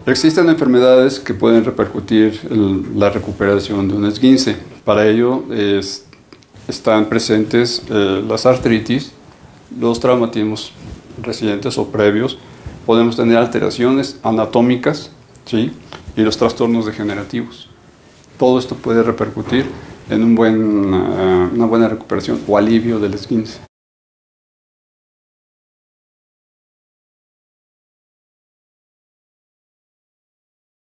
Existen enfermedades que pueden repercutir la recuperación de un esguince. Para ello están presentes las artritis, los traumatismos recientes o previos. Podemos tener alteraciones anatómicas, ¿sí? Y los trastornos degenerativos. Todo esto puede repercutir en una buena recuperación o alivio del esguince.